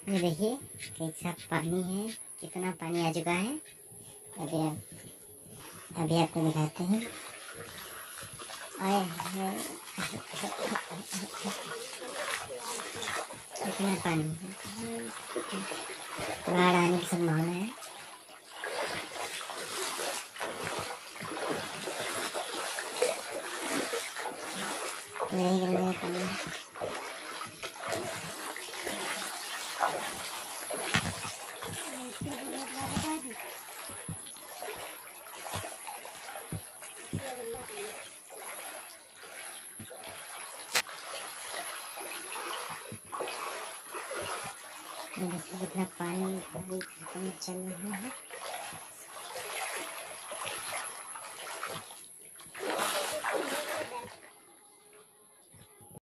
ये देखिए कैसा पानी है, कितना पानी आ चुका है। अभी आपको दिखाते हैं। आए हाय, कितना पानी है, बाढ़ आने की संभावना है। नहीं गंदा पानी कितना पानी चल रहा है।